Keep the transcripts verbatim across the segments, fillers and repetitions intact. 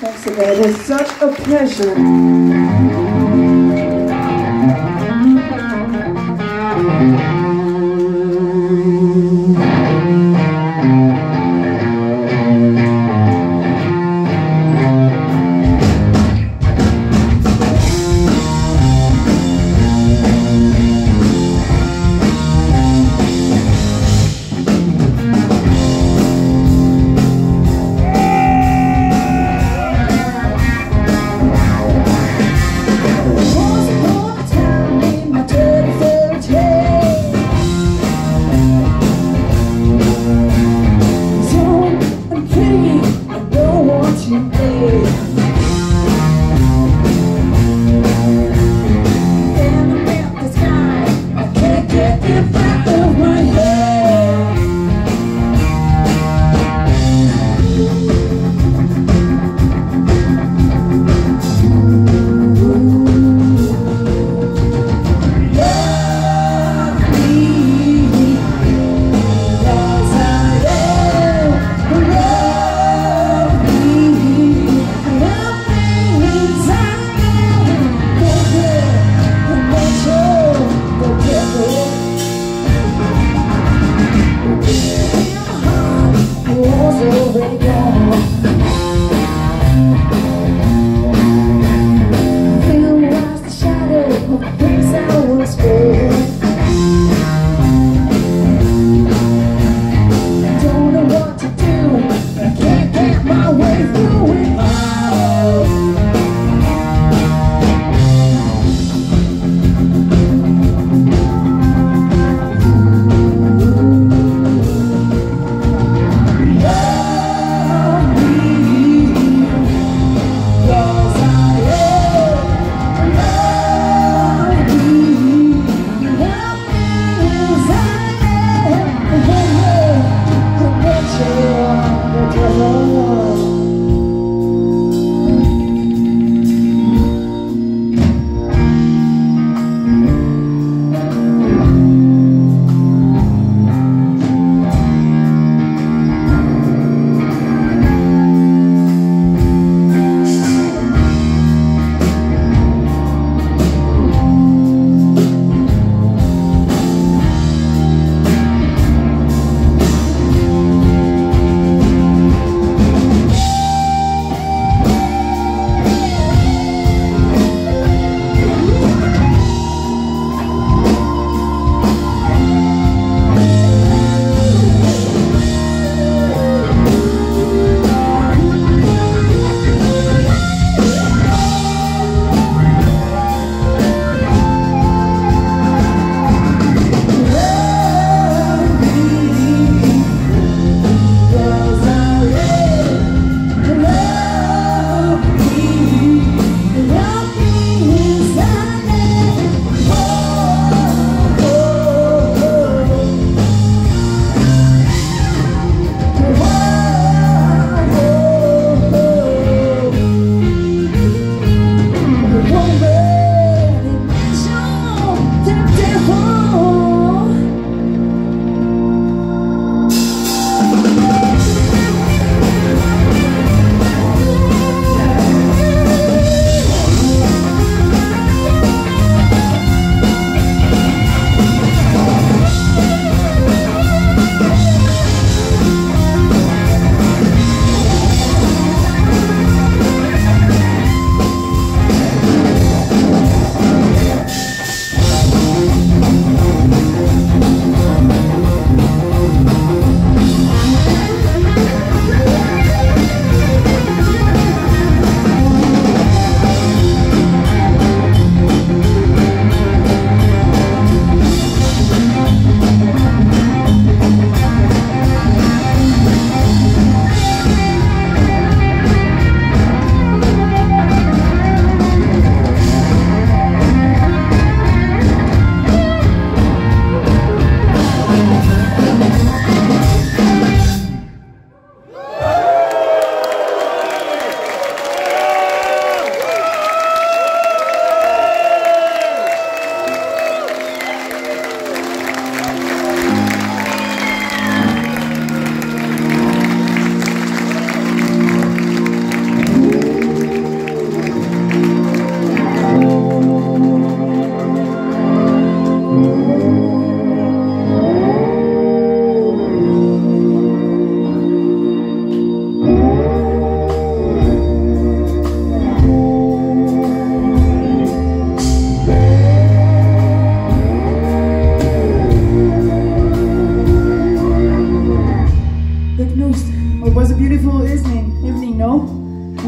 Thanks again. It is such a pleasure.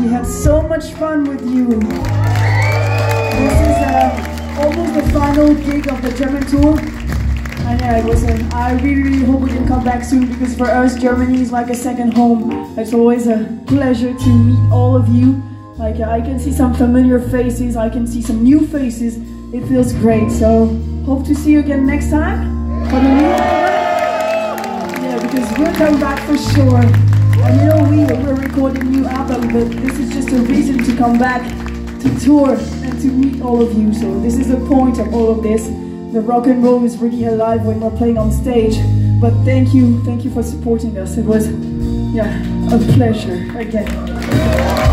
We had so much fun with you. This is uh, almost the final gig of the German tour. And yeah, it was a, I really, really hope we can come back soon, because for us, Germany is like a second home. It's always a pleasure to meet all of you. Like I can see some familiar faces, I can see some new faces. It feels great. So hope to see you again next time for the new tour. Yeah, because we'll come back for sure. And you know, we, we're recording new album, but this is just a reason to come back to tour and to meet all of you. So this is the point of all of this. The rock and roll is really alive when we're playing on stage. But thank you, thank you for supporting us. It was, yeah, a pleasure again.